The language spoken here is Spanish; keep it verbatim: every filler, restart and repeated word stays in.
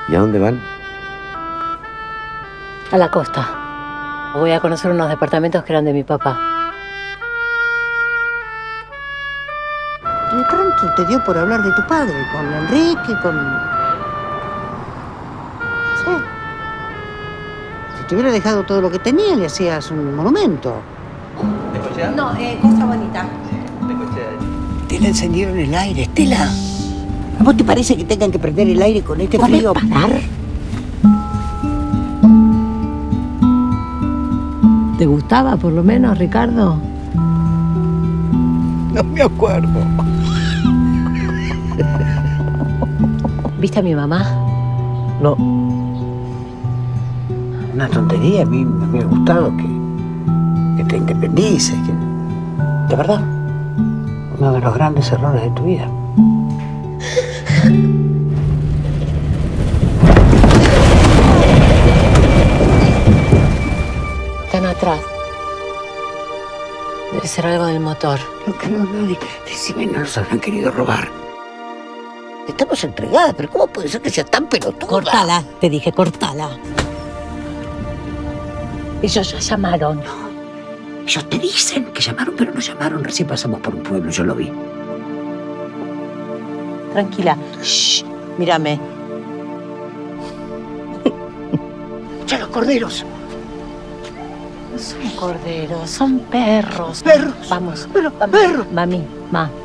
¿Y a dónde van? A la costa. Voy a conocer unos departamentos que eran de mi papá. De pronto te dio por hablar de tu padre, con Enrique, con... Sí. Si te hubiera dejado todo lo que tenía, le hacías un monumento. ¿Necochea? No, eh, Costa Bonita. Necochea. Te la encendieron el aire, Estela. ¿A vos te parece que tengan que prender el aire con este frío? ¿Podés parar? ¿Te gustaba, por lo menos, Ricardo? No me acuerdo. ¿Viste a mi mamá? No. Una tontería. A mí me hubiera gustado que, que te independices. Que... De verdad. Uno de los grandes errores de tu vida. Están atrás. Debe ser algo del motor. No creo nadie. Decime, no nos habrán querido robar. Estamos entregadas, pero ¿cómo puede ser que sea tan pelotuda? Cortala, te dije, cortala. Ellos ya llamaron. Ellos te dicen que llamaron, pero no llamaron. Recién pasamos por un pueblo, yo lo vi. Tranquila. Shh, mírame. ¡Ya los corderos! No son corderos, son perros. ¿Perros? Vamos. Pero, vamos. perros. Mami, ma.